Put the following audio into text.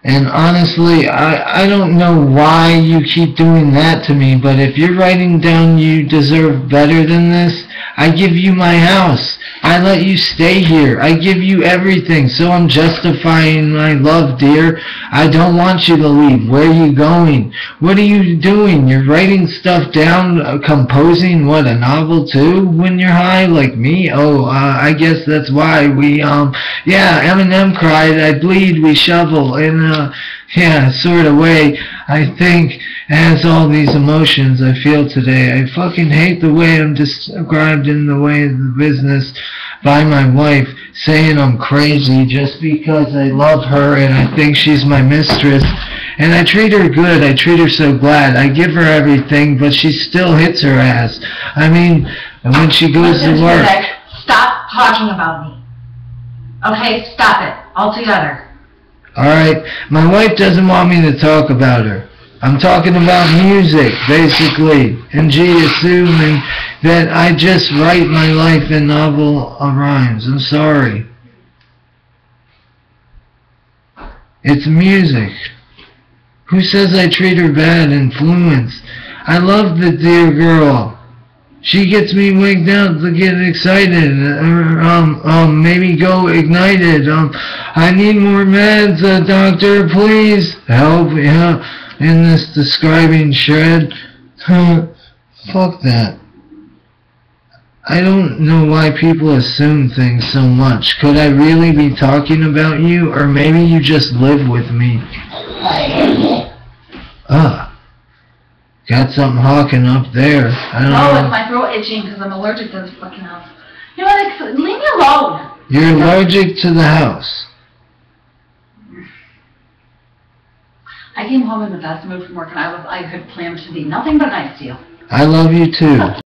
And honestly, I don't know why you keep doing that to me, but if you're writing down you deserve better than this, I give you my house. I let you stay here. I give you everything, so I'm justifying my love, dear. I don't want you to leave. Where are you going? What are you doing? You're writing stuff down, composing, what, a novel too, when you're high, like me? Oh, I guess that's why we, yeah, Eminem cried, I bleed, we shovel, in yeah, sort of way, I think, has all these emotions I feel today. I fucking hate the way I'm described in the way of the business by my wife, saying I'm crazy just because I love her and I think she's my mistress. And I treat her good, I treat her so glad. I give her everything, but she still hits her ass. I mean, when she goes to work... Stop talking about me. Okay, stop it. Altogether. Alright, my wife doesn't want me to talk about her. I'm talking about music, basically, and she assuming that I just write my life in novel rhymes. I'm sorry. It's music. Who says I treat her bad? Influence. I love the dear girl. She gets me wigged out to get excited, maybe go ignited. I need more meds, doctor, please help in this describing shred. Fuck that. I don't know why people assume things so much. Could I really be talking about you, or maybe you just live with me? Got something hawking up there. I don't know. It's my throat itching because I'm allergic to this fucking house. You know what? Leave me alone. You're allergic to the house. I came home in the best mood from work and I could plan to be nothing but nice to you. I love you too.